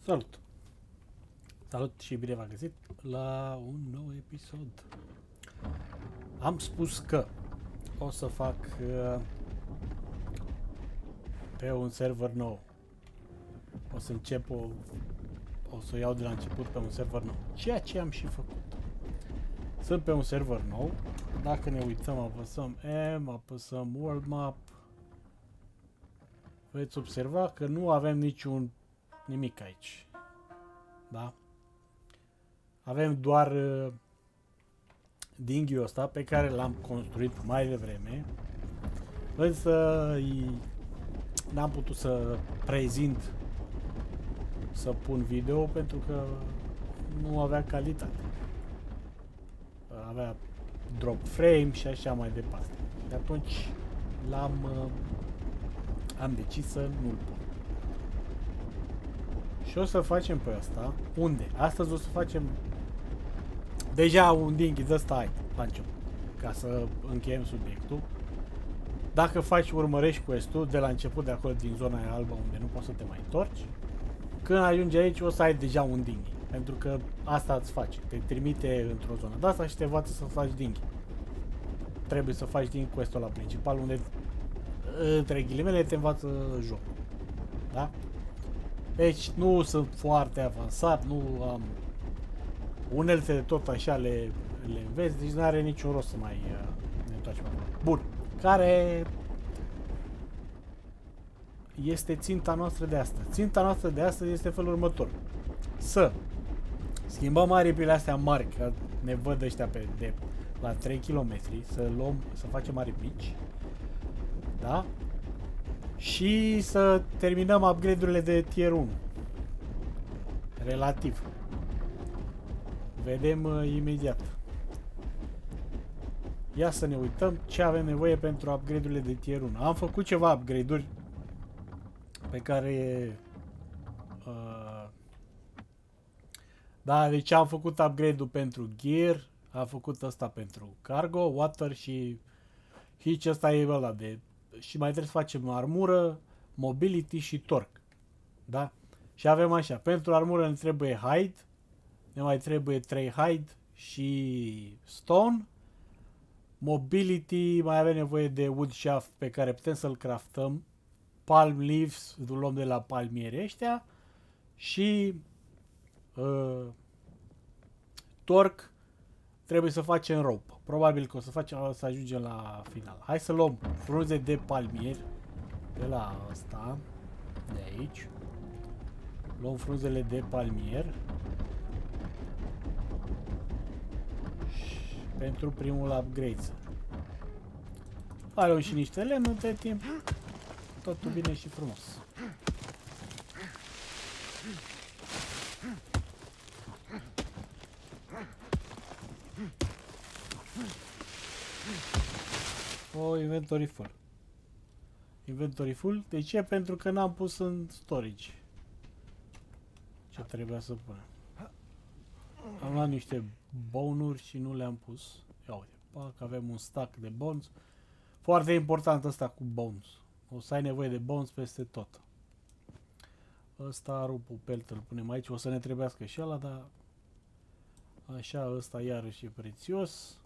Salut! Salut și bine v-am găsit la un nou episod. Am spus că o să fac pe un server nou. O să încep o să o iau de la început pe un server nou. Ceea ce am și făcut. Sunt pe un server nou. Dacă ne uităm, apăsăm M, apăsăm World Map. Veți observa că nu avem nimic aici. Da? Avem doar dinghiul ăsta pe care l-am construit mai devreme. Însă n-am putut să prezint, să pun video pentru că nu avea calitate. Avea drop frame și așa mai departe. De atunci am decis să nu-l pun. Și o să facem pe asta. Unde? Astăzi o să facem deja un dinghy de ăsta ai la început, ca să încheiem subiectul. Dacă urmărești quest-ul de la început, de acolo din zona aia albă unde nu poți să te mai întorci, când ajungi aici o să ai deja un dinghy. Pentru că asta îți face. Te trimite într-o zonă de asta și te învață să faci dinghy. Trebuie să faci din quest-ul ăla principal unde, între ghilimele, te învață jocul. Da? Deci nu sunt foarte avansat, nu am uneltele tot așa le înveți, deci nu are niciun rost să mai ne întoarcem acolo. Bun, care este ținta noastră de astăzi? Ținta noastră de astăzi este felul următor. Să schimbăm aripile astea mari, că ne văd ăștia de la 3 km, să facem aripi mici. Da? Și să terminăm upgrade-urile de tier 1. Relativ. Vedem imediat. Ia să ne uităm ce avem nevoie pentru upgrade-urile de tier 1. Am făcut ceva upgrade-uri pe care... da, deci am făcut upgrade-ul pentru gear, am făcut asta pentru cargo, water și hitch, ăsta e ăla de... Și mai trebuie să facem armură, mobility și torque. Da? Și avem așa, pentru armură ne trebuie hide, ne mai trebuie 3 hide și stone. Mobility mai avem nevoie de wood shaft pe care putem să-l craftăm. Palm leaves, îl luăm de la palmieri ăștia. Și torque trebuie să facem rope. Probabil că o să ajungem la final. Hai să luăm frunze de palmieri de la asta, de aici. Luăm frunzele de palmier. Și pentru primul upgrade. Luăm și niște lemn între timp. Totul bine și frumos. Inventory full. Inventory full. De ce? Pentru că n-am pus în storage ce trebuia să punem. Am luat niște bone-uri și nu le-am pus. Ia uite, pac, avem un stack de bones. Foarte important asta cu bones. O să ai nevoie de bones peste tot. Ăsta, rupul pelt, îl punem aici. O să ne trebuiască și ăla, dar așa, ăsta iarăși e prețios.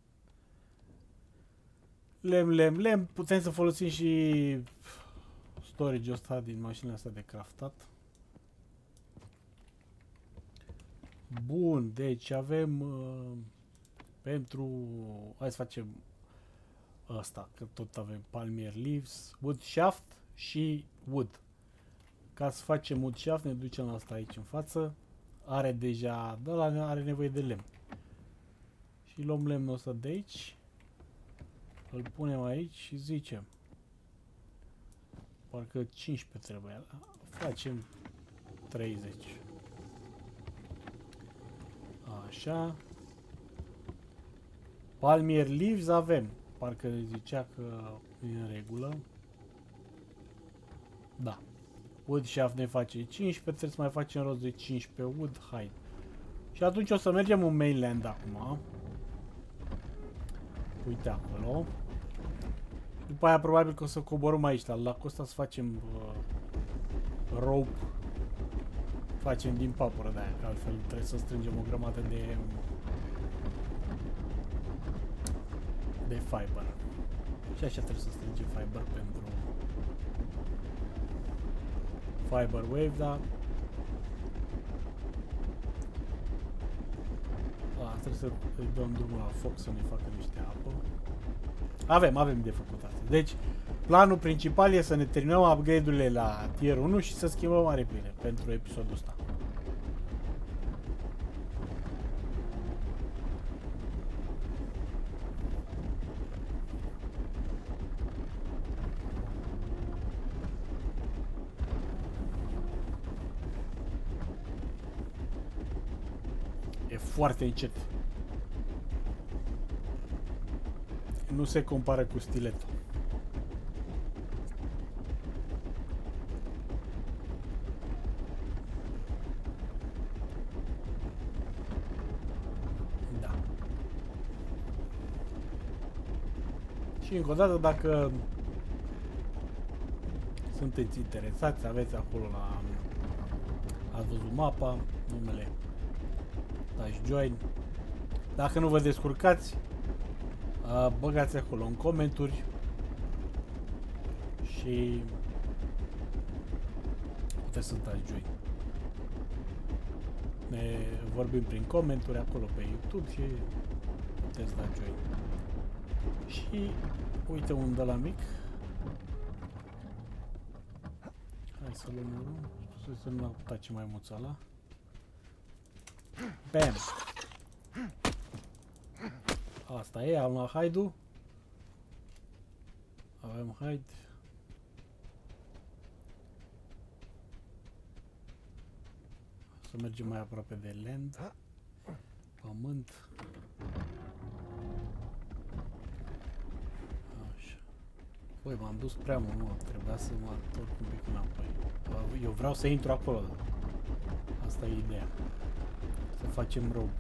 Lemn. Putem să folosim și storage-ul ăsta din mașina asta de craftat. Bun, deci avem pentru... Hai să facem ăsta, că tot avem palmier leaves, wood shaft și wood. Ca să facem wood shaft ne ducem la asta aici în față. Are deja, are nevoie de lemn. Și luăm lemnul ăsta de aici. Îl punem aici și zicem. Parcă 15 trebuie. Facem 30. Așa. Palmier leaves avem. Parcă zicea că e în regulă. Da. Wood shaft ne face 15. Trebuie să mai facem rost de 15 wood hide. Și atunci o să mergem în mainland acum. Uite acolo. După aia probabil că o să coborâm aici la lacul ăsta să facem rope facem din papură de aia, că altfel trebuie să strângem o grămadă de fiber. Și așa trebuie să strângem fiber pentru fiber wave, dar trebuie să îi dăm drumul la foc să ne facă niște apă. Avem de făcut asta. Deci, planul principal e să ne terminăm upgrade-urile la tier 1 și să schimbăm aripile pentru episodul ăsta. E foarte încet. Nu se compară cu stiletul. Da. Și încă o dată, dacă sunteți interesați, aveți acolo la... Ați văzut mapa, numele, dați join. Dacă nu vă descurcați, băgați acolo în comentarii și puteți să dați join. Ne vorbim prin comentarii acolo pe YouTube și puteți da join. Și uite un de la mic. Hai să luăm unul. Să nu tace mai mulți ăla. Bam! Asta e, am luat hide-ul. Avem hide. Să mergem mai aproape de land. Pământ. Așa. Băi, m-am dus prea mult, trebuia să mă întorc un pic înapoi. Eu vreau să intru acolo. Asta e ideea. Să facem rău.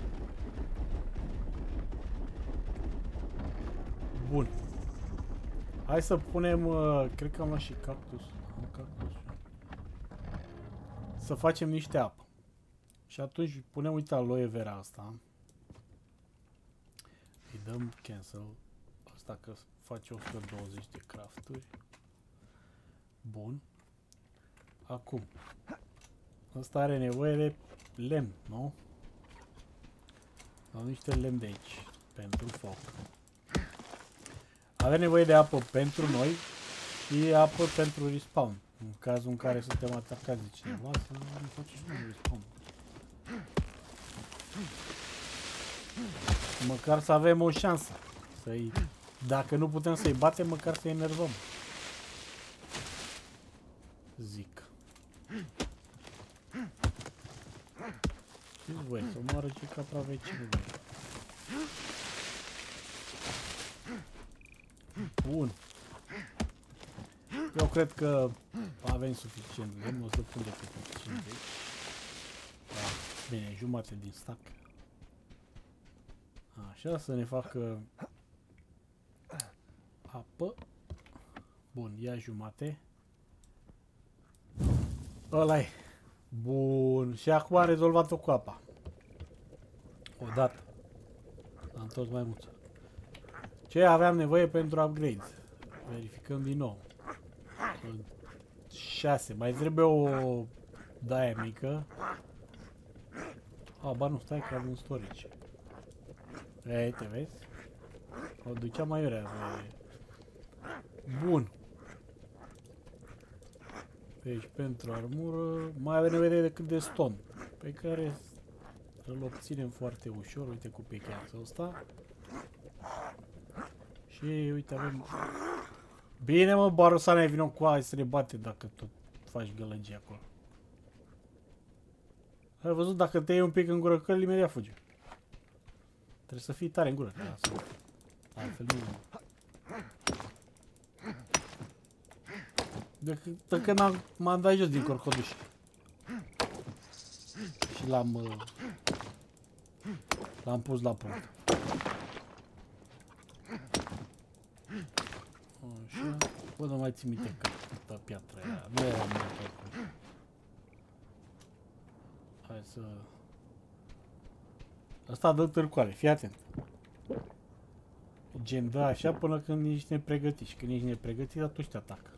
Bun. Hai să punem, cred că am luat și cactus. Am cactus. Să facem niște apă. Și atunci punem, uite, aloe vera asta. Îi dăm cancel. Asta că face 120 de crafturi. Bun. Acum. Asta are nevoie de lemn, nu? Am niște lemn de aici. Pentru foc. Avem nevoie de apă pentru noi și apă pentru respawn. În cazul în care suntem atacați de cineva, să nu facem și noi respawn. Măcar să avem o șansă. Dacă nu putem să-i batem, măcar să-i enervăm. Zic. Știți voi, să moară ce capravecinul. Bun. Eu cred că avem suficient lemn, o să pun de câte 50. Da, bine, jumate din stack. Așa, să ne facă apă. Bun, ia jumate. Ăla-i. Bun, și acum am rezolvat-o cu apa. Odată. Am tot mai mult. Ce aveam nevoie pentru upgrade? Verificăm din nou. 6. Mai trebuie o daie mică. Ba nu, stai că avem storage. Ei, te vezi? O ducea mai rea. Bun. Deci pentru armură mai avem nevoie decât de stone, pe care îl obținem foarte ușor. Uite cu pickaxe-ul ăsta. Și uite avem... Bine mă, Barosane, vină cu aia să ne bate dacă tot faci gălăgie acolo. Ai văzut, dacă te iei un pic în gură căl, imediat fuge. Trebuie să fii tare în gură. Altfel nu... De când m-am dat jos din corcoduș. Și l-am pus la punct. Așa. Bă, nu mai țin minte că piatra aia. Nu era mult oricum. Hai să... Asta dă târcoale, fii atent. Gen, dă așa până când ești nepregătit. Și când ești nepregătit, atunci te atacă.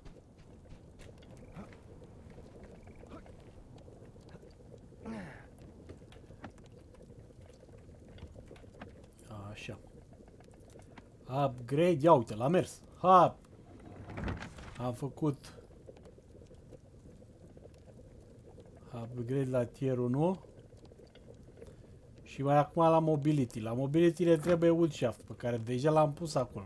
Așa. Upgrade, ia uite, l-a mers. Ha! Am făcut upgrade la tier 1. Și mai acum la mobility. La mobility le trebuie wood shaft, pe care deja l-am pus acolo.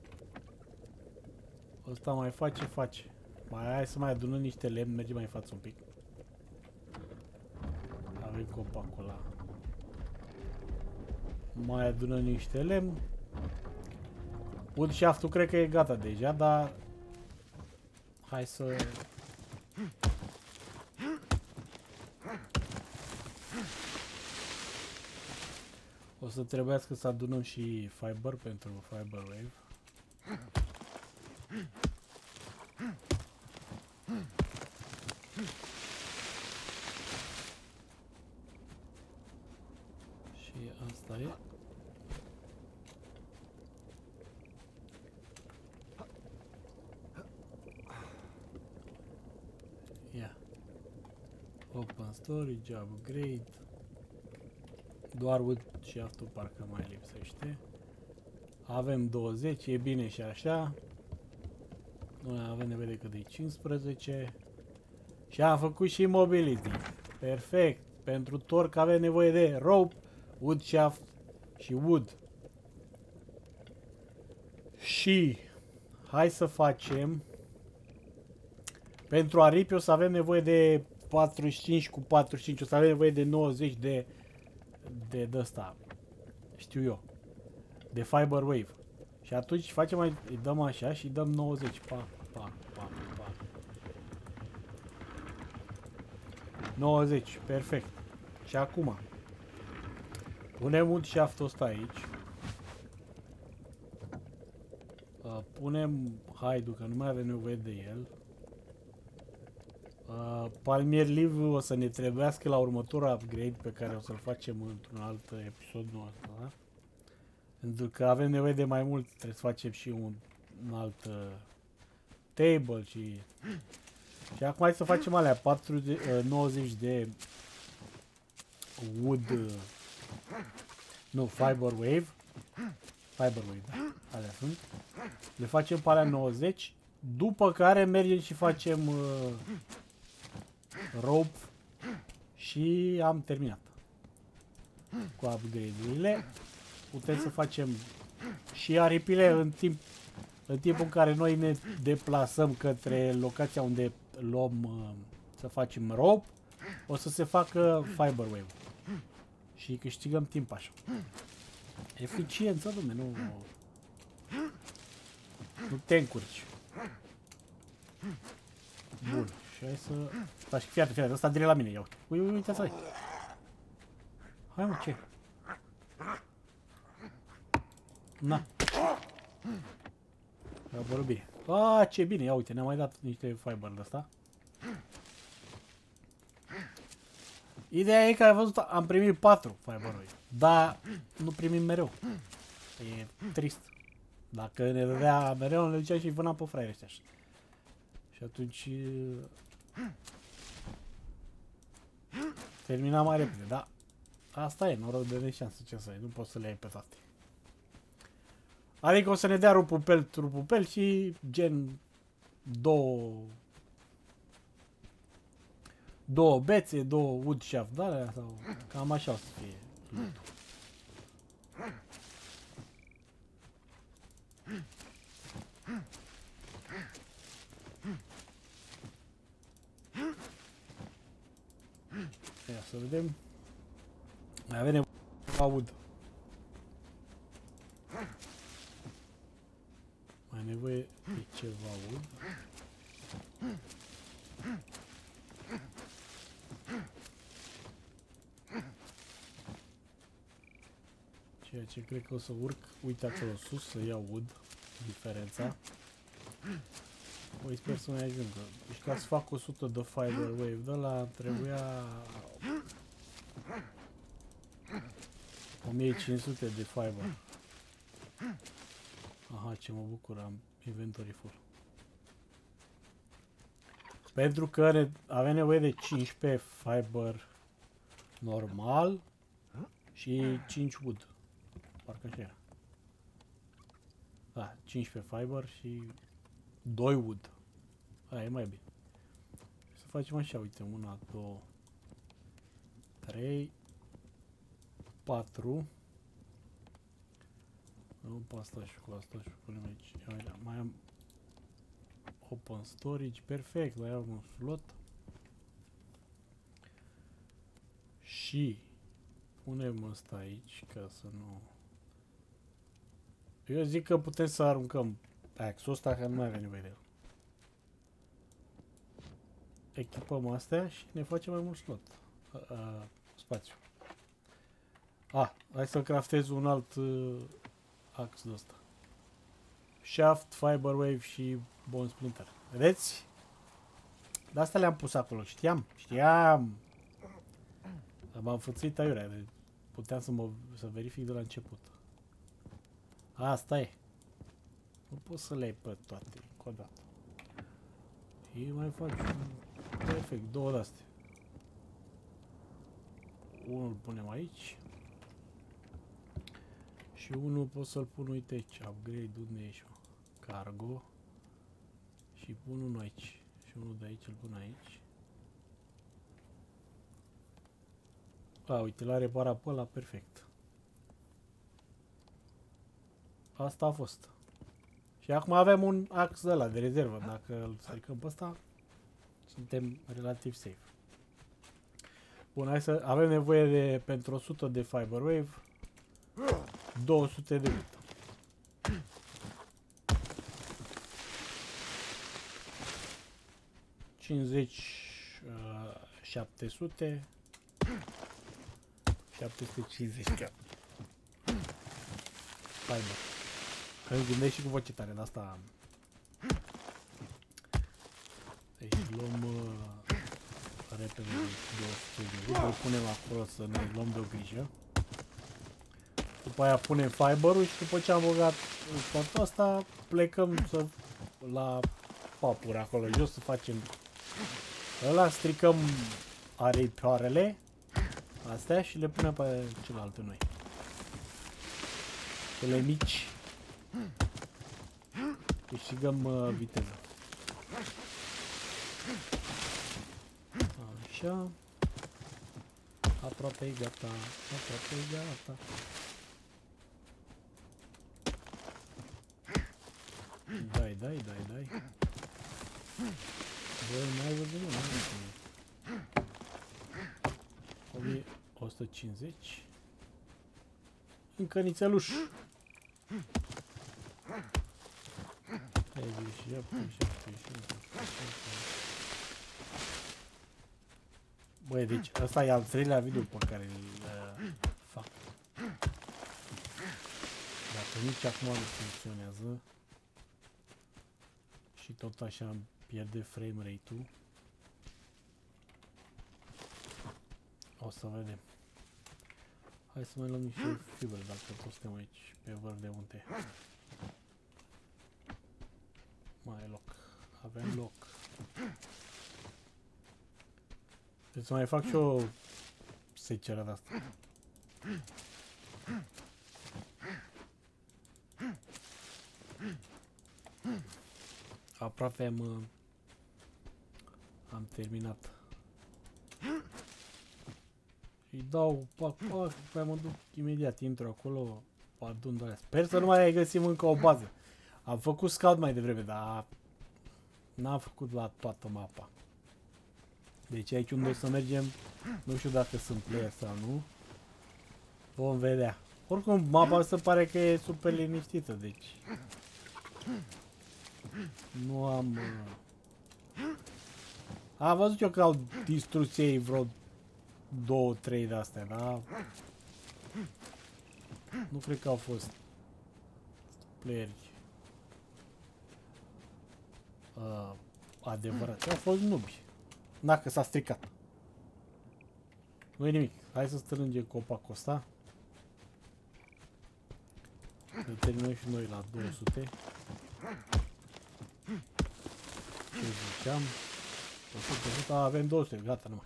Ăsta mai face. Hai să mai adunăm niște lemn, mergem mai în față un pic. Avem copacul ăla. Mai adunăm niște lemn. Wood shaft-ul cred că e gata deja, dar hai să... O să trebuiască să adunăm și fiber pentru fiber wave. Și asta e. Ia. Open storage, upgrade. Doar wood shaft-ul parcă mai lipsește. Avem 20, e bine și așa. Noi avem nevoie decât de 15. Și am făcut și mobility. Perfect. Pentru torc avem nevoie de rope, wood shaft și wood. Și hai să facem. Pentru aripi o să avem nevoie de 45 cu 45. O să avem nevoie de 90 de ăsta. Știu eu. De fiber wave. Și atunci facem mai, îi dăm așa și îi dăm 90. Pac, pac, pac, pac. 90. Perfect. Și acum punem wood shaft-ul ăsta aici. Punem hide-ul, că nu mai avem nevoie de el. Palmier Live o să ne trebuiască la următorul upgrade pe care o să-l facem într-un alt episod nostru, da? Pentru că avem nevoie de mai mult, trebuie să facem și un alt table și acum hai să facem alea 90 de wood, nu, fiber wave, da? Alea sunt. Le facem pe alea 90, după care mergem și facem rope și am terminat cu upgrade-urile. Putem să facem și aripile în timpul în care noi ne deplasăm către locația unde luăm să facem rope, o să se facă fiber wave și câștigăm timp așa. Eficiență, dom'le, nu te încurci. Bun, și hai să... Da, și fii atent, ăsta direct la mine, ia uite. Uite asta. Hai mă, ce? Na. A vorbit bine. A, ce bine, ia uite, ne-a mai dat niște fiber de asta. Ideea e că ai văzut, am primit 4 fiber-uri, dar nu primim mereu. E trist. Dacă ne dădea mereu, ne ducea și vânam pe fraieri ăștia. Și atunci... termina mai repede, da. Asta e, noroc de neșansă, ce să e, nu poți să le iei pe toate. Adică o să ne dea rupupel și gen două bețe, 2 wood shaft, da, sau cam așa o să fie. Ia să vedem. Mai avem nevoie de wood. Mai nevoie de ceva wood. Ceea ce cred că o să urc, uite acolo sus, să iau wood, diferența. Păi sper să mai ajungă. Deci ca să fac 100 de fiber wave de ăla trebuia 1500 de fiber. Aha, ce mă bucur, am inventory full. Pentru că avem nevoie de 15 fiber normal și 5 wood. Parcă așa era. Da, 15 fiber și 2 wood. Aia e mai bine. Să facem așa, uite, 1, 2, 3, 4. Nu, pe asta și cu asta și punem aici. Mai am open storage, perfect, mai am un slot. Și punem ăsta aici ca să nu... Eu zic că putem să aruncăm axe-ul ăsta, că nu mai avem nevoie de el. Echipăm astea și ne facem mai mult slot. Spațiu. Hai să craftez un alt axe de ăsta. Shaft, fiber wave și bone splinter. Vedeți? De asta le-am pus acolo. Știam. M-am fățuit aiurea. Puteam să verific de la început. Asta e. Nu poți să le iei pe toate, încă o dată. Și mai faci perfect, 2 de-astea. Unul îl punem aici. Și unul pot să-l pun, uite aici, upgrade, unde ești, mă? Cargo. Și pun unul aici. Și unul de aici îl pun aici. Uite, l-a reparat pe ăla, perfect. Asta a fost. Și acum avem un axe de ăla de rezervă. Dacă îl stricăm pe ăsta, suntem relativ safe. Bun, hai să avem nevoie de, pentru 100 de fiber wave, 200 de wood. $50, 700, 750 chiar. Fiber. Îmi gândesc și cu voce tare, de asta... Deci luăm repede 200 de wood, îl punem acolo să ne luăm de o grijă. După aia punem fiber-ul și după ce am băgat toată asta, plecăm la papuri acolo jos să facem ăla, stricăm aripioarele astea și le punem pe celelalte noi. Cele mici câștigăm viteză. Așa. Aproape e gata. Aproape e gata. Dai. Băi, n-ai văzut, nu? 1150. Încă nițeluș. 77. Băi, deci ăsta e al 3-lea video pe care îl fac. Dacă nici acum nu funcționează și tot așa îmi pierde frame rate-ul, o să vedem. Hai să mai luăm niște fibre dacă tot suntem aici pe vârf de munte. Mai e loc. Avem loc. Deci să mai fac și o seceră de asta. Aproape am terminat. Îi dau pac, pe mă duc imediat, intru acolo, adun de alea. Sper să nu mai găsim încă o bază. Am făcut scout mai devreme, dar n-am făcut la toată mapa. Deci aici unde o să mergem, nu știu dacă sunt player sau nu. Vom vedea. Oricum, mapa se pare că e super liniștită, deci... Nu am... Am văzut eu că au distrus ei vreo 2-3 de astea, dar... Nu cred că au fost playeri adevărați. Au fost nubi. Dacă s-a stricat. Nu e nimic. Hai să strângem copacul ăsta. Ne terminăm și noi la 200. Ce ziceam? 100, avem 200, gata numai.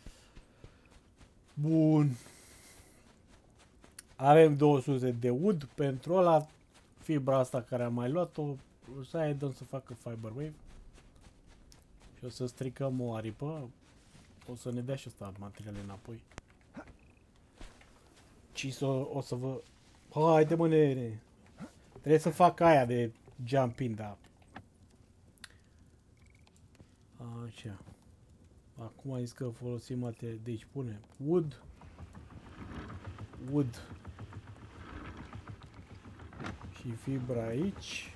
Bun. Avem 200 de wood pentru ăla. Fibra asta care am mai luat-o. O să aia dăm să facă fiber wave. Și o să stricăm o aripă. O să ne dea și ăsta materiale înapoi. Și o să vă... Haide mă nene. Trebuie să fac aia de jump-in, da. Așa. Acum am zis că folosim materiale. Deci punem wood. Wood. Și fibra aici.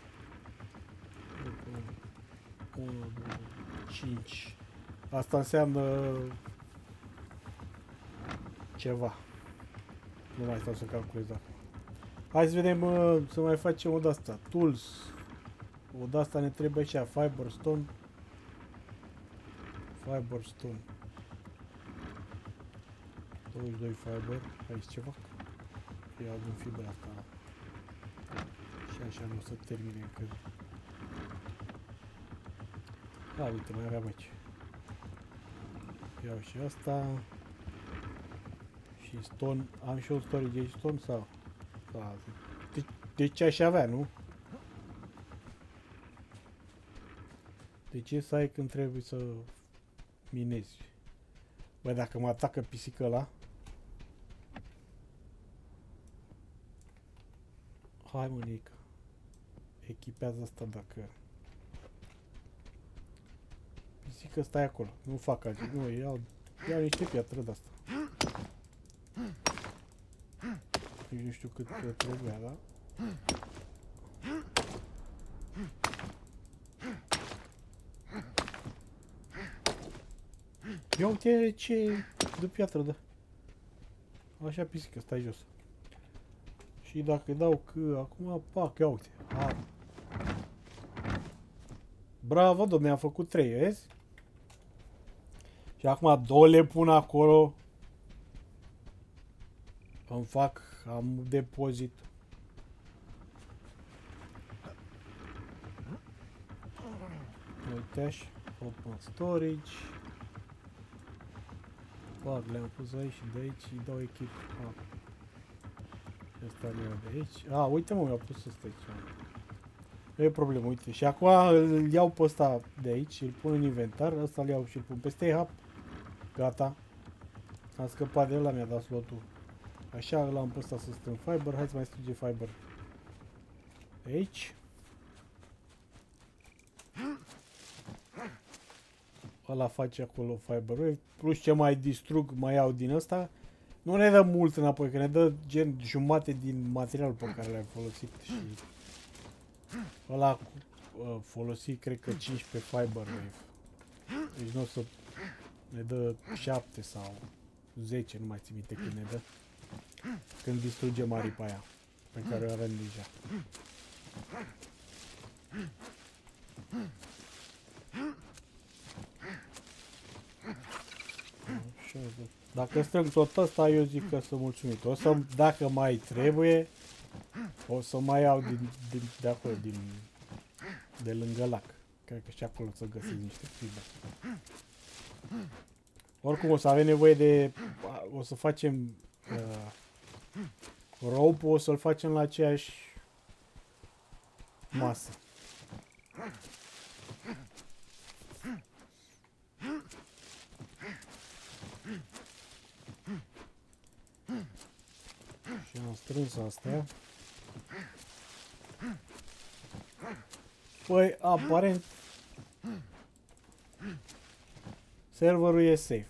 1, 2, 5. Asta înseamnă ceva. Nu mai stau să calculez acum. Hai să vedem, să mai facem o de-asta. Tools. O de-asta ne trebuie și fiberstone. Fiberstone. 22 fiber. Aici ceva. Iau din fibra asta. Și așa nu o să termine încă. Uite, mai aveam aici. Iau și asta. Și stone. Am și un storage de stone sau? Deci aș avea, nu? De ce să ai când trebuie să minezi? Băi, dacă mă atacă pisica ăla. Hai mă, Nica. Echipează asta dacă... Pisică, stai acolo. Nu fac altceva. Nu, iau niște piatră de asta. Nici nu știu cât trebuia, da? Ia uite ce de piatră, da. Așa, pisică, stai jos. Și dacă dau că acum, pac, ia uite. Bravo, dom'le, am făcut 3, vezi? Și acum 2 le pun acolo. Îmi fac, am depozit. Uite așa, open storage. Fac, le-am pus aici și de aici și dau echip. Asta le-am de aici. Uite mă, mi-a pus ăsta aici. Nu e problemă, uite. Și acum îl iau pe ăsta de aici și îl pun în inventar. Ăsta îl iau și îl pun peste hub. Gata. Am scăpat de ăla, mi-a dat slotul. Așa, îl am pe ăsta să strâng fiber. Hai să mai strige fiber. De aici. Ăla face acolo fiber wave. Plus ce mai distrug, mai iau din ăsta. Nu ne dă mult înapoi, că ne dă gen jumate din materialul pe care l-am folosit. Și ăla folosit, cred că 15 fiber wave. Deci nu o să ne dă 7 sau 10, nu mai țin minte când ne dă. Când distrugem aripa aia pe care o avem deja. Așa, dacă strâng tot ăsta, eu zic că sunt mulțumit. O să, dacă mai trebuie, o să mai iau de acolo, de lângă lac. Cred că și acolo să găsesc niște fibre. Oricum o să avem nevoie de... O să facem... rope o să-l facem la aceeași masă. Și am strâns astea. Păi, aparent serverul e safe.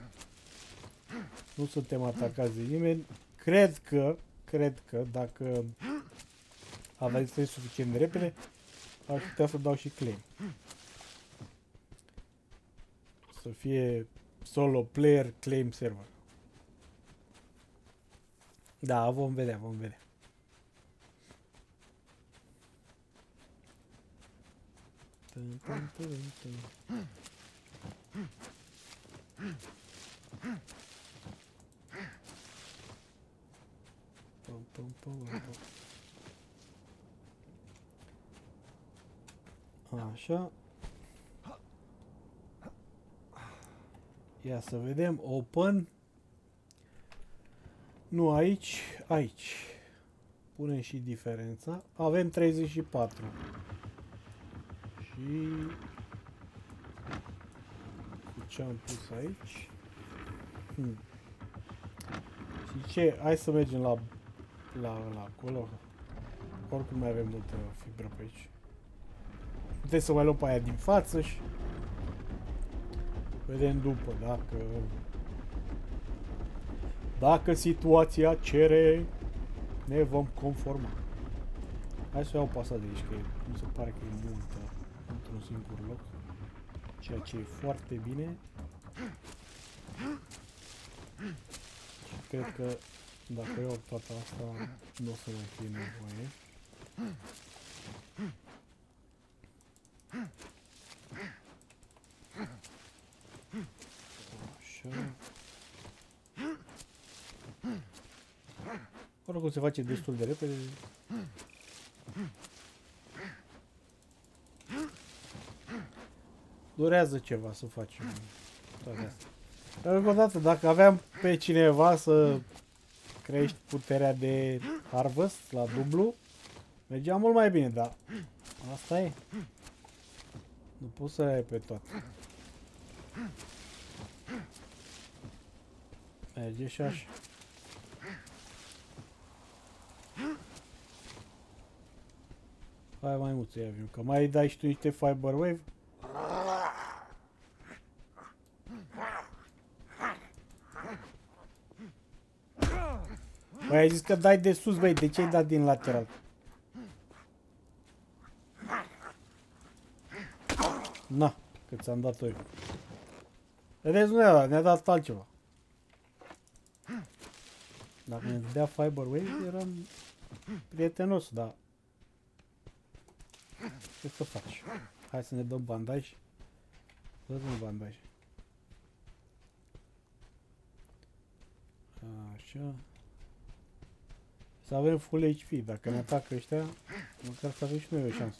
Nu suntem atacați de nimeni. Cred că dacă aveți suficient de repede, aș putea să dau și claim. Să fie solo player claim server. Da, vom vedea, vom vedea. Așa. Ia să vedem. Open. Nu aici, aici. Punem și diferența. Avem 34. Și... cu ce am pus aici? Și ce? Hai să mergem la acolo. Oricum mai avem multă fibră pe aici. Putem să mai luăm pe aia din față și... vedem după dacă situația cere, ne vom conforma. Hai să iau pasa de aici, că mi se pare că e multă într-un singur loc. Ceea ce e foarte bine. Și cred că dacă iau toată asta, nu o să mai fie nevoie. Așa. Oricum se face destul de repede. Durează ceva să facem toate astea. Dar încă o dată, dacă aveam pe cineva să crești puterea de harvest la dublu, mergea mult mai bine, dar asta e. Nu poți să le ai pe toate. Merge și așa. Hai mai mult să-i avem, că mai dai și tu niște fiber wave. Băi, ai zis că dai de sus, băi, de ce ai dat din lateral? Na, că ți-am dat-o eu. Vedeți, nu ne-a dat altceva. Dacă ne dea fiber wave, eram prietenos, dar... ce să faci? Hai să ne dăm bandaj. Dă-mi bandaj. Așa. Să avem full HP. Dacă ne atacă ăștia, măcar să avem și noi o șansă.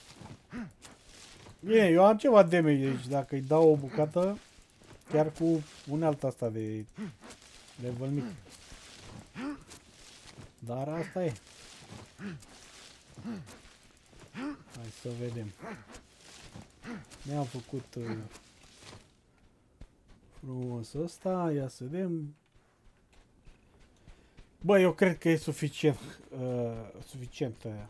Bine, eu am ceva damage aici. Dacă îi dau o bucată, chiar cu unealta asta de level mic. Dar asta e. Hai să vedem. Ne-am făcut frumos ăsta. Ia să vedem. Bă, eu cred că e suficient. Suficient aia.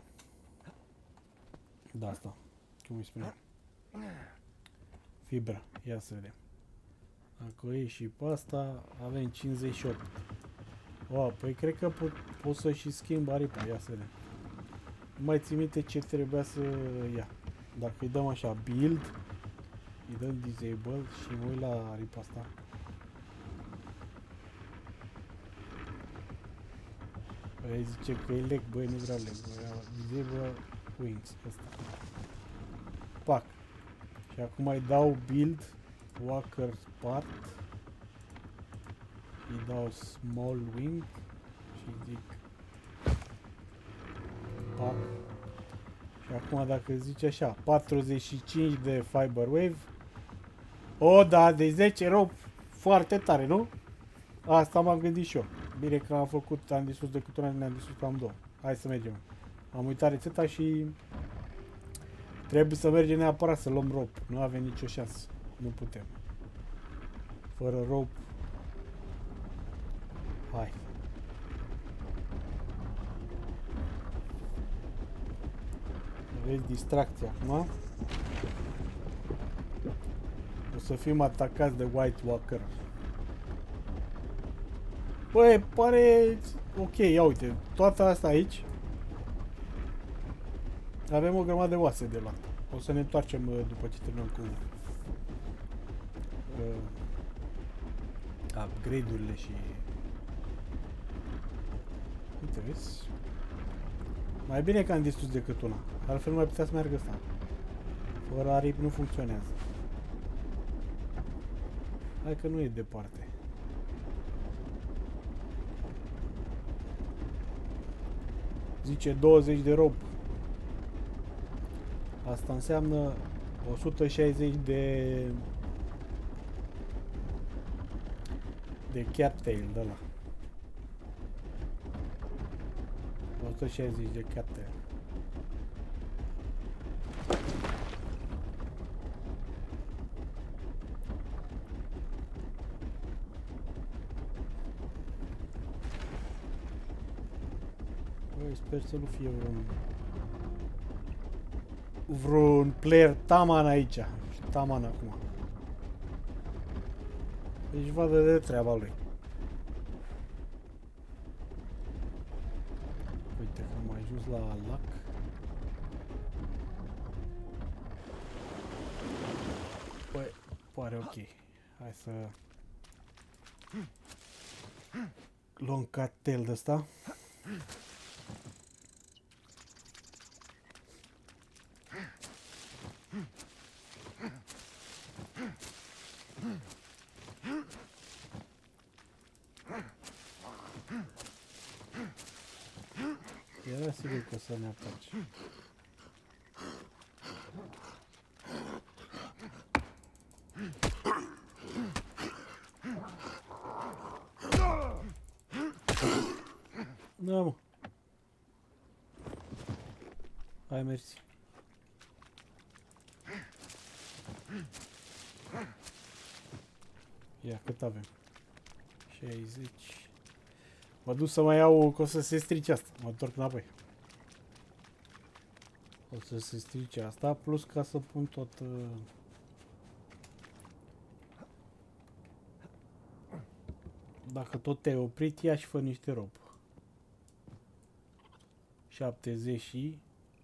Da, asta. Cum îi spune? Fibra. Ia să vedem. Dacă o iei și pe asta, avem 58. O, păi cred că pot să și schimb aripa. Ia să vedem. Nu mai țin minte ce trebuia să ia. Dacă îi dăm așa build, îi dăm disable și mă uit la aripa asta. Păi zice că e leg, băi, nu vreau leg, disable wings, ăsta. Pac. Și acum îi dau build, walker part, îi dau small wing și zic pac. Și acum dacă zice așa, 45 de fiber wave. O, da, de 10 erau foarte tare, nu? Asta m-am gândit și eu. Bine că am făcut, am distrus decât una, ne-am distrus am două. Hai să mergem. Am uitat rețeta și trebuie să mergem neapărat să luăm rope. Nu avem nicio șansă. Nu putem. Fără rope. Hai. Vezi distracția acum. O să fim atacați de White Walker. Băi, pare ok, ia uite, toată asta aici. Avem o grămadă de oase de luat. O să ne întoarcem după ce terminăm cu upgrade-urile și... Uite, vezi? Mai bine că am distrus decât una. Altfel nu mai putea să meargă asta. Fără aripi nu funcționează. Hai că nu e departe. Zice 20 de rope. Asta înseamnă 160 de cattail de la. 160 de cattail. Băi, sper să nu fie vreun player taman aici. Taman acum. Deci vadă de treaba lui. Uite că am ajuns la lac. Băi, pare ok. Hai să luăm cattail de ăsta. Era sigur că o să ne atace. Da, mă. Hai, mersi. Ia, cât avem? 60. Mă duc să mai iau, că o să se strice asta. Mă întorc înapoi. O să se strice asta, plus ca să pun tot... Dacă tot te-ai oprit, ia și fă niște rob. 70 și...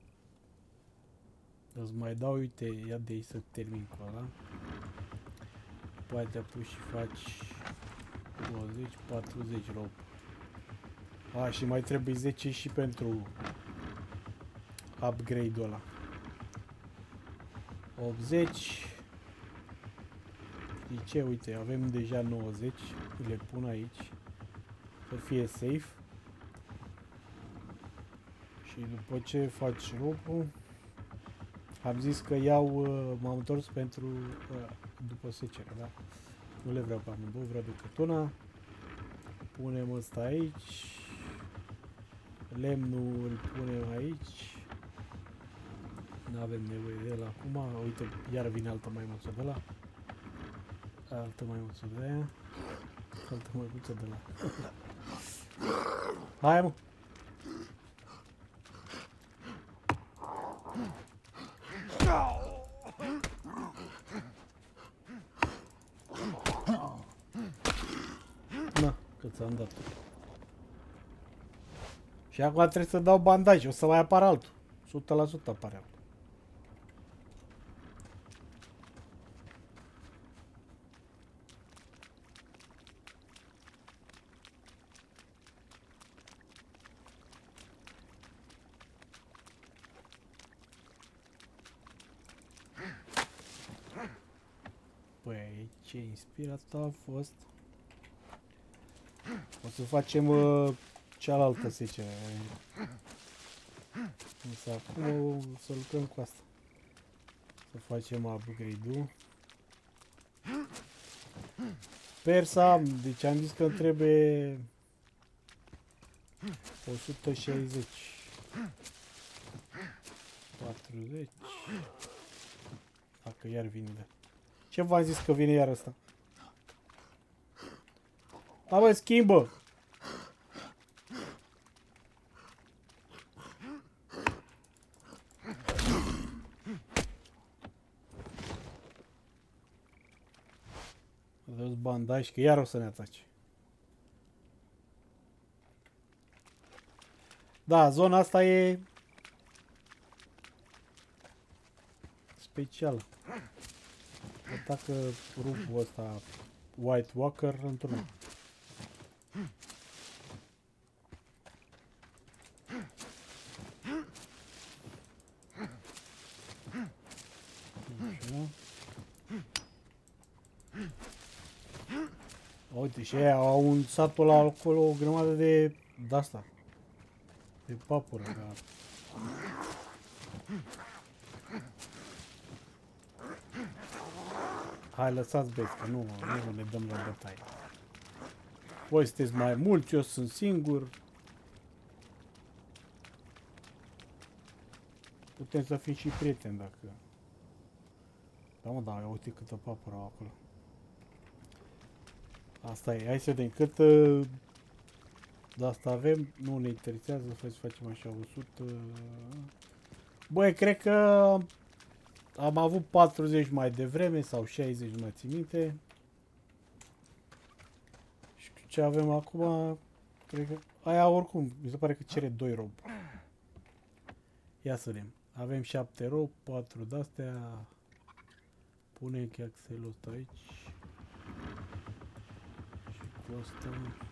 Îți mai dau, uite, ia de aici să termin cu ăla. Poate apuci și faci 20, 40 rob. A, și mai trebuie 10 și pentru upgrade-ul ăla. 80. Și ce? Uite, avem deja 90. Le pun aici. Să fie safe. Și după ce faci robul, am zis că iau, m-am întors pentru după secere, da? Nu le vreau pe amândouă, vreau decât una. Punem ăsta aici. Lemnul îl punem aici. Nu avem nevoie de el acum. Uite, iar vine altă maimuță de la. Altă maimuță de aia. Altă maimuță de la. Hai, mă! Na, cât ți-am dat. Și acum trebuie să dau bandaj, o să mai apară altul. 100% apare altul. Păi, ce inspirat a fost. O să facem cealaltă secere. Însă acum o să lucrăm cu asta. Să facem upgrade-ul. Sper să am, deci am zis că trebuie 160. 40. Dacă iar vine de... Ce v-am zis că vine iar ăsta? Da, bă, schimbă! Dă-ți bandaj, că iar o să ne atace. Da, zona asta e... specială. Atacă rupul ăsta White Walker într-un. Uite, și aia au un satul ăla acolo o grămadă de asta. De papură, da. Hai, lăsați băieți, că nu ne dăm la bătaie. Voi sunteți mai mulți, eu sunt singur. Putem să fim și prieteni dacă... Da, mă, da, uite câtă papără au acolo. Asta e, hai să vedem cât... de asta avem, nu ne interesează, să facem așa 100... Băi, cred că am avut 40 mai devreme sau 60, nu mai țin minte. Și ce avem acum, cred că... Aia oricum, mi se pare că cere 2 rob. Ia să vedem. Avem 7 rob, 4 de-astea. Punem cheaxelul ăsta aici. Și cu ăsta...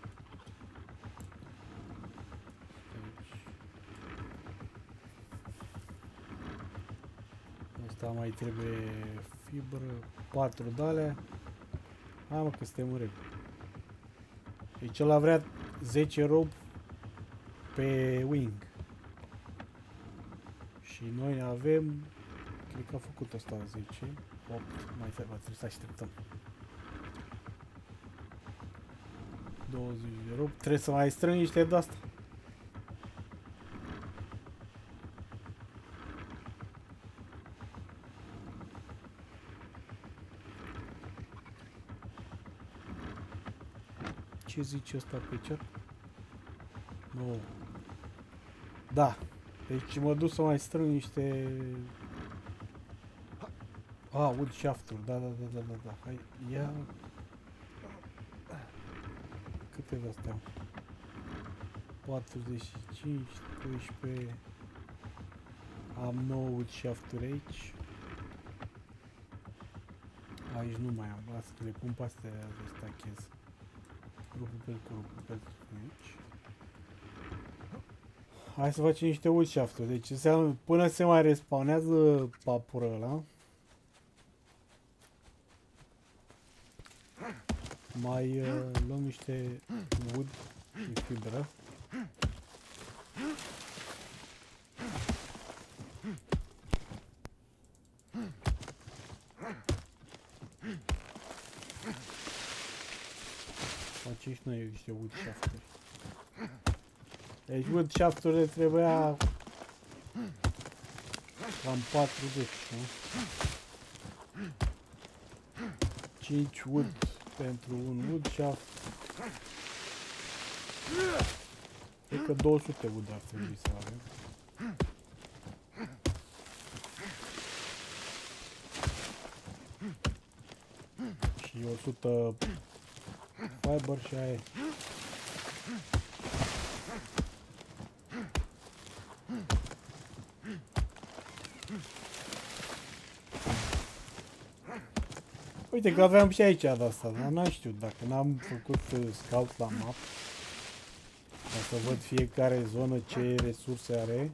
Asta mai trebuie fibră, 4 de-alea. Hai mă că suntem în regulă. Deci ăla vrea 10 rob pe wing. Și noi avem, cred că a făcut asta 10, 8, mai trebuie să așteptăm. 20 de rob, trebuie să mai strâng niște de-asta. Ce zice ăsta pe chat? Nu. Da. Deci mă duc să mai strâng niște... wood shaft-uri. Da. Hai, ia... Câte de-astea? 45, 12... Am 9 wood shaft-uri aici. Aici nu mai am. Lasă că le pun pe astea de stachez. Grupul aici. Hai să facem niște wood shaft-uri. Deci înseamnă, până se mai respawnează papură ăla. Mai luăm niște wood și fibră. Facem și noi niște wood shaft-uri. Deci wood shaft-urile trebuia cam 40, nu? 5 wood pentru un wood shaft. Cred că 200 wood ar trebui să avem. Și 100 fiber și aia e. Uite că aveam și aici de asta, dar n-am știut dacă n-am făcut scout la map. Ca să văd fiecare zonă ce resurse are.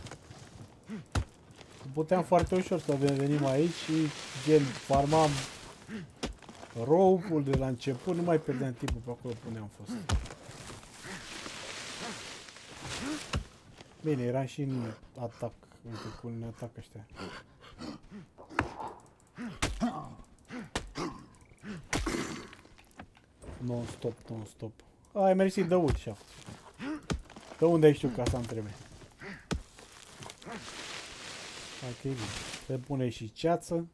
Puteam foarte ușor să venim aici și gen farmam row-ul de la început, nu mai pierdeam timpul pe acolo până am fost. Bine, eram și în atac. Uite cum ne atacă ăștia. Non-stop. Ai mersi de wood shaft. De unde ai știu ca să-mi trebuie? Hai că e bine. Se pune și ceață.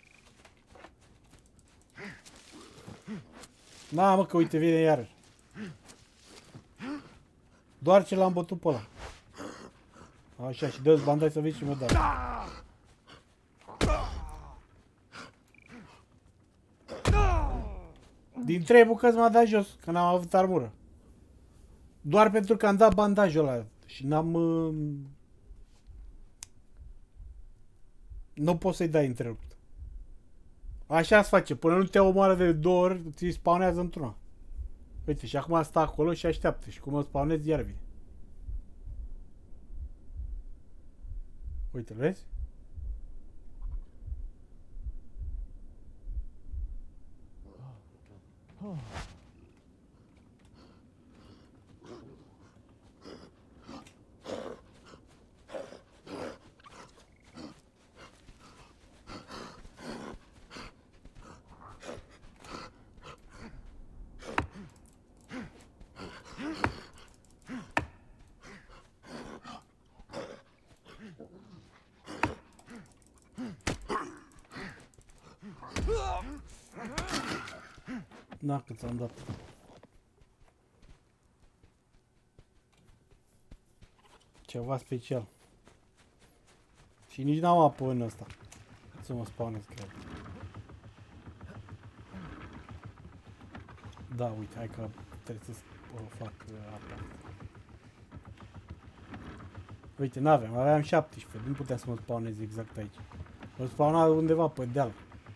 Na, mă, că uite, vine iarăși. Doar ce l-am bătut pe ăla. Așa, și dă-ți bandai să vezi și mă dau. Din 3 bucăți m-a dat jos, că n-am avut armură. Doar pentru că am dat bandajul ăla și n-am... Nu poți să-i dai întrerupt. Așa-ți face, până nu te omoară de 2 ori, ți spawnează într-una. Uite, și acum stă acolo și așteaptă. Și cum mă spawnezi, iar vine. Uite, vezi? Na, cât ți-am dat. Ceva special. Și nici n-am apă în ăsta. Să mă spawnez, cred. Da, uite, hai că trebuie să fac apă. Uite, n-aveam, aveam 17, nu puteam să mă spawnez exact aici. Mă spawna undeva pe deal.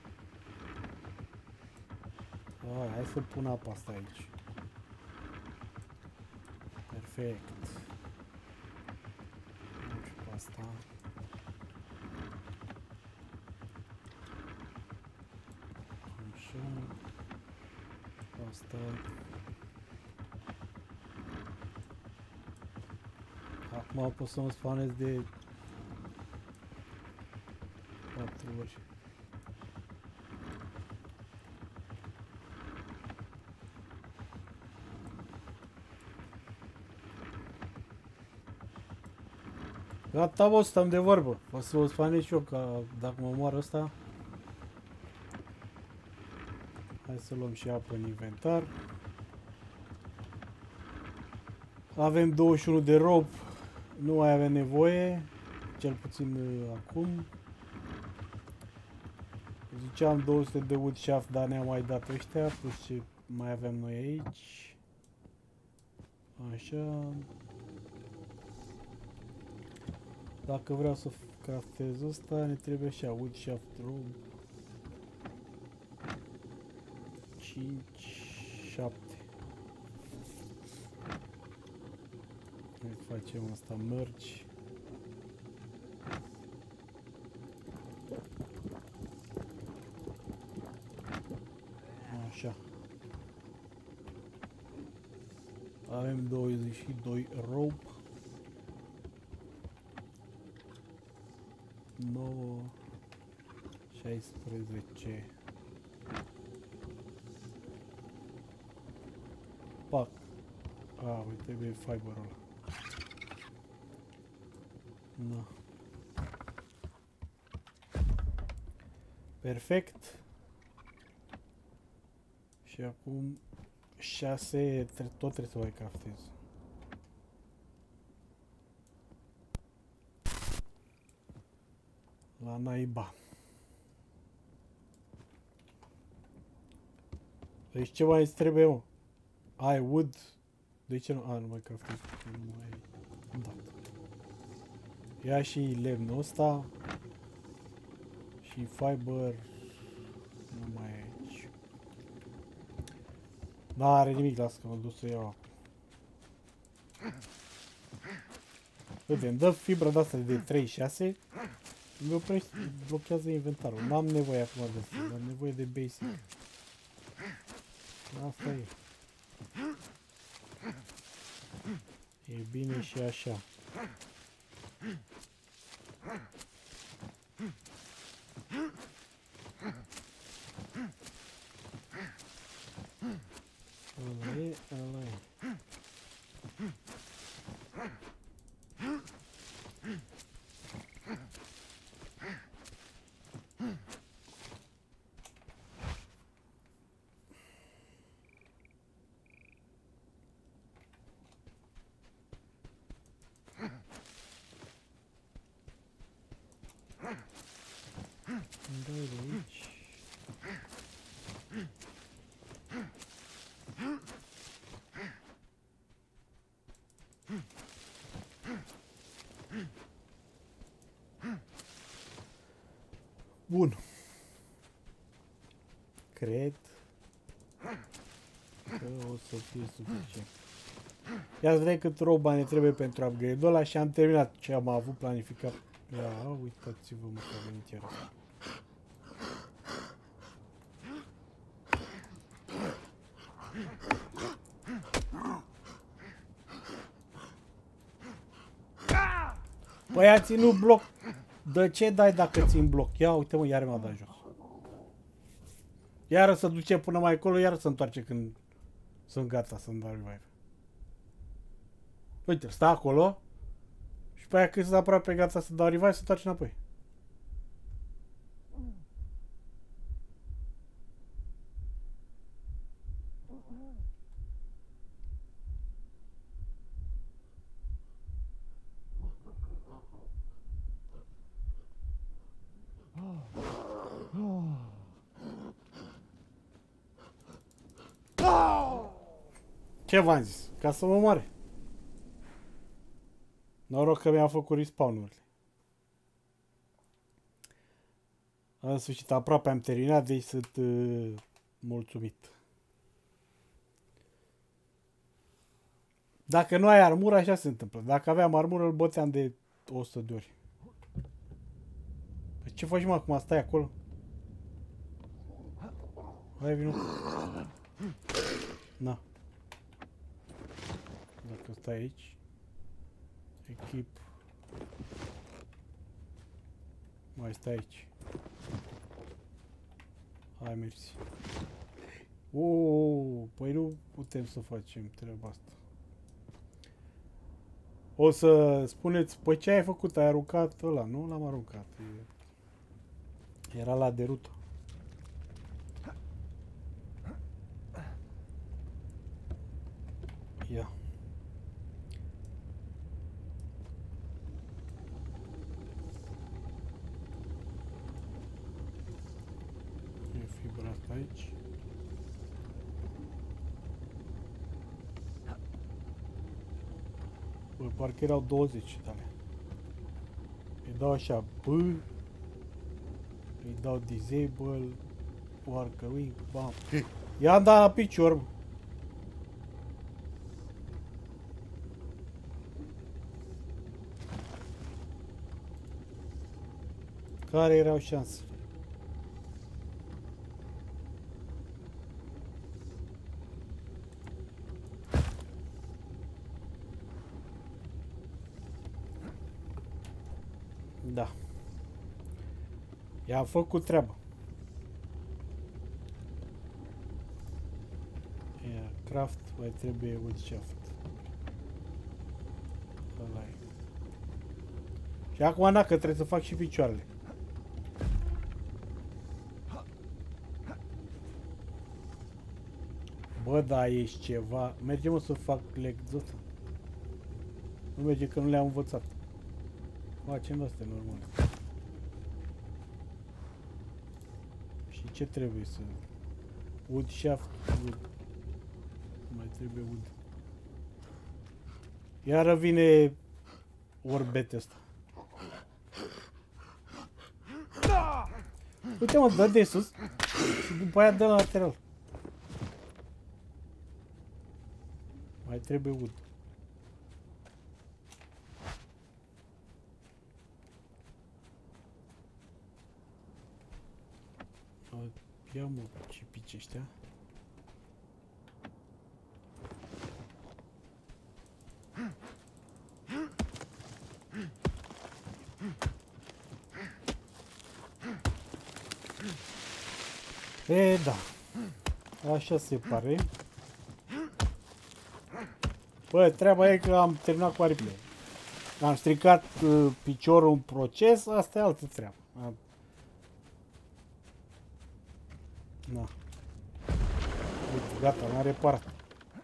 Hai să pun apa asta aici. Perfect. Și pe asta. Așa. Asta. Acum pot să mă spawnez de 4 ori. Gata, bă, stăm de vorbă. O să vă spawnez și eu, că dacă mă moară ăsta. Hai să luăm și apă în inventar. Avem 21 de rob. Nu mai avem nevoie. Cel puțin acum. Ziceam 200 de wood shaft, dar ne-am mai dat ăștia. Plus ce mai avem noi aici. Așa. Dacă vreau să craftez ăsta, ne trebuie așa, wood shaft rob. 5, 7. Hai să facem asta, mergi. Așa. Avem 22 rope. 9, 16. Pac. Uite, trebuie fiberul ăla. Na. Perfect. Și acum 6, tot trebuie să mai craftez. La naiba. Deci ce mai îți trebuie, mă? Ai wood. De ce nu? Nu mai craftez. Nu mai... Da. Ia și lemnul ăsta. Și fiber. Nu mai e aici. N-are nimic, lasă că mă duc să iau. Uite, îmi dă fibra de asta de 36. Îmi oprește, blochează inventarul. N-am nevoie acum de asta, am nevoie de basic. Asta e. E bine și așa. Ăla e, ăla e. Dai de aici. Bun. Cred că o să fie suficient. Ia să vedem cât roba ne trebuie pentru upgrade-ul ăla și am terminat ce am avut planificat. Ia, uitați-vă mă că a venit iar asta. Păi a ținut bloc. De ce dai dacă țin bloc? Ia uite mă, iar m-a dat jos. Iar să duce până mai acolo, iar să întoarce când sunt gata să-mi dau revive. Uite, stă acolo. Și pe aia când sunt aproape gata să dau revive, să întoarce înapoi. Ce v-am zis? Ca să mă moare. Noroc că mi-am făcut respawn-urile. În sfârșit, aproape am terminat, deci sunt mulțumit. Dacă nu ai armură, așa se întâmplă. Dacă aveam armură, îl băteam de 100 de ori. Păi ce faci, mă, acum? Stai acolo? Hai, vino. Na. Dacă stai aici. Echip. Mai stai aici. Hai, mersi. Păi nu putem să facem treaba asta. O să spuneți, păi ce ai făcut? Ai aruncat ăla? Nu l-am aruncat. Era la derută. Ia. E fibra asta aici. Bă, parcă erau 20 de alea. Îi dau așa B. Îi dau disable. Worker wing. Bam. I-am dat la picior, mă. Care erau șanse? Da. I-am făcut treaba. Craft, mai trebuie wood shaft. Ăla e. Și acum, dacă trebuie să fac și picioarele. Bă, da, ești ceva. Merge, mă, să fac leg de ăsta. Nu merge că nu le-am învățat. Facem astea normale. Și ce trebuie să... Wood shaft, wood. Mai trebuie wood. Iară vine orbete ăsta. Uite, mă, dă de sus și după aia dă la lateral. Mai trebuie wood. Ia, mă, ce pici ăștia. E, da. Așa se pare. Bă, treaba e că am terminat cu aripile. Am stricat piciorul în proces, asta e altă treabă. Na. Uite, gata, l-am reparat.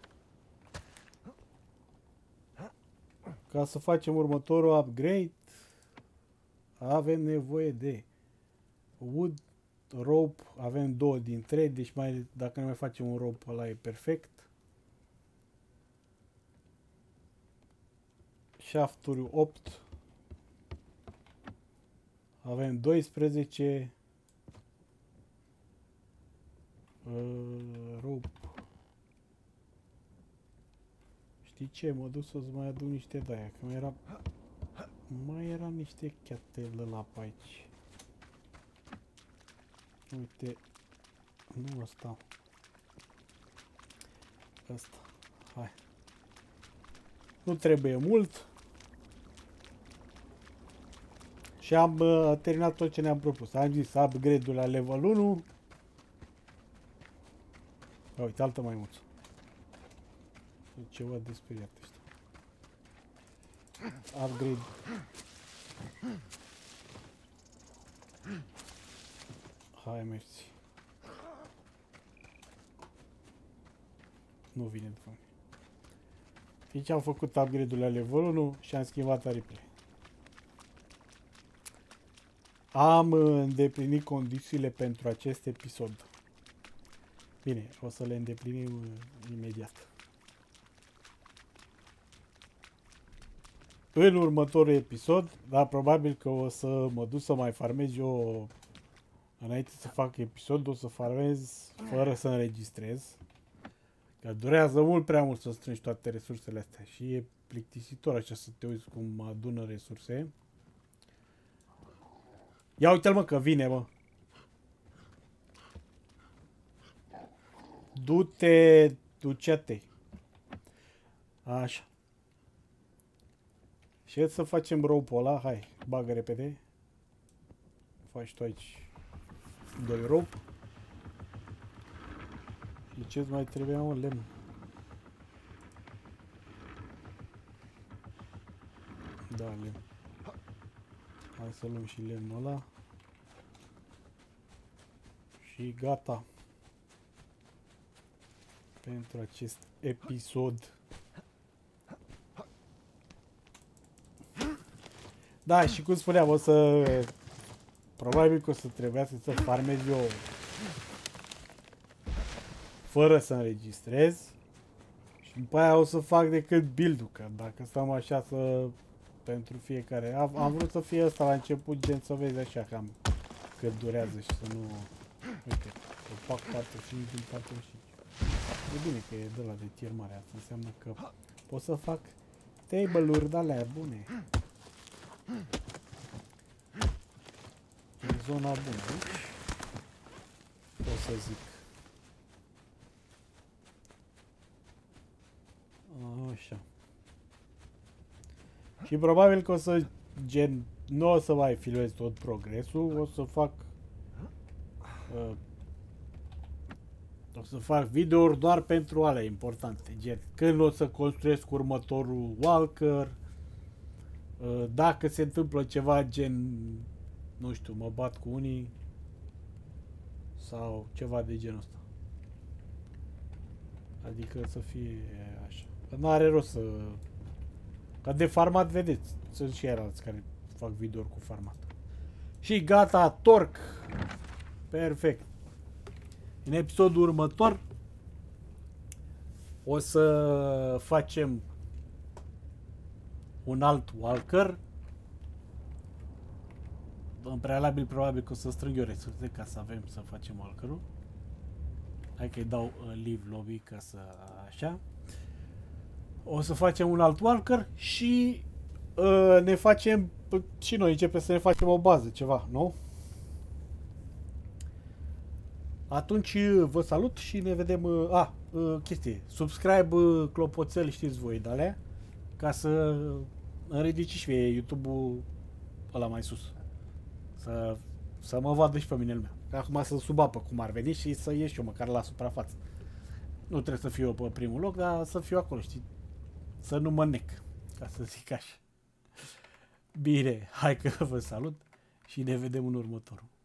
Ca să facem următorul upgrade, avem nevoie de wood, rope, avem 2 din 3, deci dacă ne mai facem un rope, ăla e perfect. Shafturi 8. Avem 12. Rope. Știi ce? Mă duc să-ți mai aduc niște de-aia, că mai era niște cheatele la pe aici. Uite. Nu ăsta. Ăsta. Hai. Nu trebuie mult. Și am terminat tot ce ne-am propus. Am zis upgrade-ul la level 1. Uite, altă maimuță. E ceva de speriat ăsta. Upgrade. Hai, mersi. Nu vine după mine. Fiindcă am făcut upgrade-ul la level 1 și am schimbat aripile. Am îndeplinit condițiile pentru acest episod. Bine, o să le îndeplinim imediat. În următorul episod, dar probabil că o să mă duc să mai farmez eu. Înainte să fac episodul, o să farmez fără să înregistrez. Că durează mult prea mult să strângi toate resursele astea și e plictisitor așa să te uiți cum adună resurse. Ia uite-l mă că vine mă. Du-te, duce-te. Așa. Și să facem rope-ul ăla, hai, bagă repede. Faci tu aici 2 rope. Și ce-ți mai trebuie, mă, lemn? Da, lemn. Hai să luăm și lemnul ăla. Și gata. Pentru acest episod. Da, și cum spuneam, o să... Probabil că o să trebuiască să farmez eu fără să înregistrez. Și după aia o să fac decât build-ul, că dacă stăm așa să... Pentru fiecare... Am vrut să fie ăsta la început, gen să vezi așa cam cât durează și să nu... Uite, o fac 45 din 45. E bine că e de la de tier mare, asta înseamnă că pot să fac table-uri de-alea bune. E zona bună, aici. Pot să zic. Așa. Și probabil că o să, gen, nu o să mai filmez tot progresul, o să fac videouri doar pentru alea importante, gen când o să construiesc următorul Walker, dacă se întâmplă ceva gen, nu știu, mă bat cu unii sau ceva de genul ăsta. Adică să fie așa. Că n-are rost să... Că de farmat, vedeți, sunt și alții care fac videouri cu farmat. Și gata, torc! Perfect. În episodul următor o să facem un alt Walker. În prealabil probabil că o să strâng eu resurse ca să avem să facem Walker-ul. Hai că îi dau leave lobby ca să așa. O să facem un alt Walker și ne facem și noi începem să ne facem o bază, ceva, nu? Atunci vă salut și ne vedem. Chestie. Subscribe, clopoțel, știți voi de alea, ca să îmi ridici și fie YouTube-ul ăla mai sus. Să mă vadă și pe mine lumea. Acum să sub apă cum ar veni și să ieși eu măcar la suprafață. Nu trebuie să fiu eu pe primul loc, dar să fiu acolo, știi? Să nu mă nec, ca să zic așa. Bine, hai că vă salut și ne vedem în următorul.